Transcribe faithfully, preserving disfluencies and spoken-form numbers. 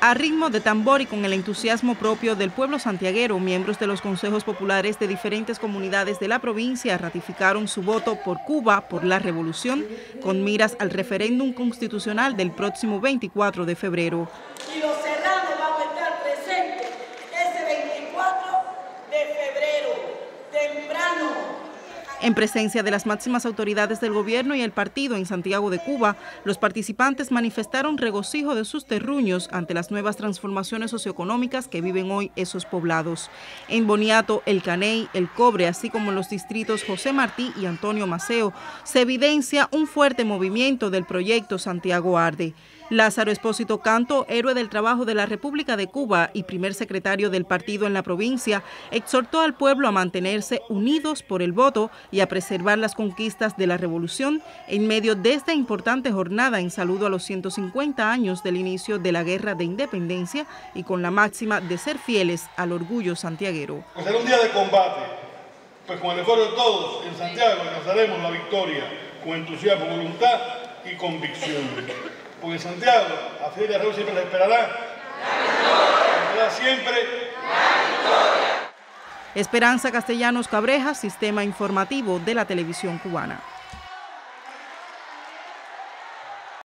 A ritmo de tambor y con el entusiasmo propio del pueblo santiaguero, miembros de los consejos populares de diferentes comunidades de la provincia ratificaron su voto por Cuba, por la revolución, con miras al referéndum constitucional del próximo veinticuatro de febrero. Y los serranos vamos a estar presentes ese veinticuatro de febrero, temprano. En presencia de las máximas autoridades del gobierno y el partido en Santiago de Cuba, los participantes manifestaron regocijo de sus terruños ante las nuevas transformaciones socioeconómicas que viven hoy esos poblados. En Boniato, El Caney, El Cobre, así como en los distritos José Martí y Antonio Maceo, se evidencia un fuerte movimiento del proyecto Santiago Arde. Lázaro Espósito Canto, héroe del trabajo de la República de Cuba y primer secretario del partido en la provincia, exhortó al pueblo a mantenerse unidos por el voto y a preservar las conquistas de la revolución en medio de esta importante jornada en saludo a los ciento cincuenta años del inicio de la Guerra de Independencia y con la máxima de ser fieles al orgullo santiaguero. Pues será un día de combate, pues con el esfuerzo de todos en Santiago alcanzaremos la victoria con entusiasmo, voluntad y convicción. Porque en Santiago, a Fidel y a Raúl siempre les esperará la victoria. Siempre la victoria. Esperanza Castellanos Cabrejas, Sistema Informativo de la Televisión Cubana.